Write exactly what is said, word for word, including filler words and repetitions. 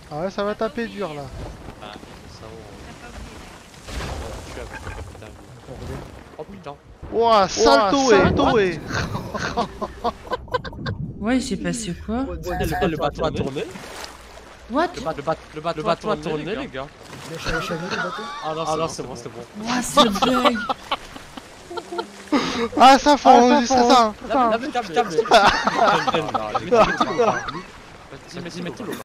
Ah ouais, ça va taper dur là. Ah, ça va. Oh putain. Ouah, salto et toé. Ouais, j'ai passé quoi? Le bateau a tourné. What? Le bateau, le bateau, le bateau a tourné, les gars. Ah non, c'est bon, c'est bon. Ouah, c'est bug. Ah, ça faut enregistrer ça. Là, mais calme, calme. Vas-y, mets tout l'eau.